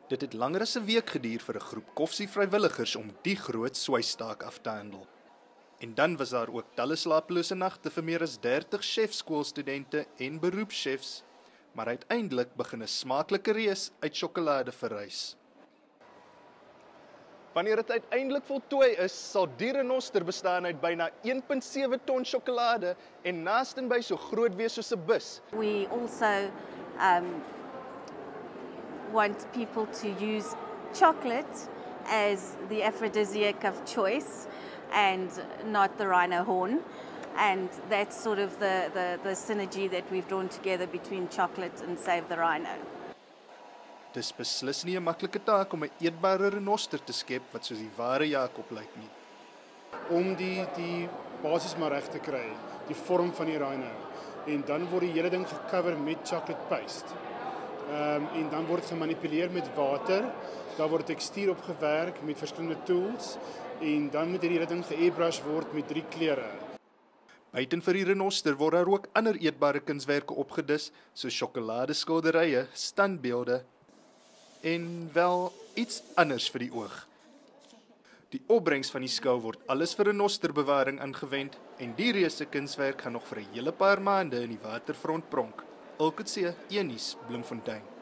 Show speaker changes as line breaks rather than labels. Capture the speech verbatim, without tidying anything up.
Dit het langer as 'n week geduur vir 'n groep koffsievrywilligers om die groot soos-taak af te handel. En dan was daar ook talle slapelose nagte vir meer as dertig chefskoolstudente en beroepschefs, maar uiteindelik begin 'n smaaklike reus uit sjokolade verrys. Wanneer dit uiteindelik voltooi is, sal die Renoster bestaan uit byna een komma sewe ton sjokolade en naastenby so groot wees soos 'n bus.
We also um, want people to use chocolate as the aphrodisiac of choice and not the rhino horn. And that's sort of the, the, the synergy that we've drawn together between chocolate and Save the Rhino.
Dis beslis nie 'n maklike taak om 'n eetbare renoster te skep wat soos die ware Jakob lyk nie.
Om die, die basis maar reg te kry, die vorm van die rhino. En dan word die hele ding gecover met chocolate paste. Um, en dan word gemanipuleer met water, daar word tekstuur opgewerk met verskillende tools, en dan moet hierdie hele ding ge-airbrush word met drie kleure.
Buiten vir die Renoster word daar ook ander eetbare kunswerke opgedis, soos sjokoladeskilderye, standbeelde, en wel iets anders vir die oog. Die opbrengs van die skou word alles vir Renosterbewaring aangewend en die reuse kunswerk gaan nog vir 'n hele paar maande in die waterfront pronk. Ulkutse, Enies, Bloemfontein.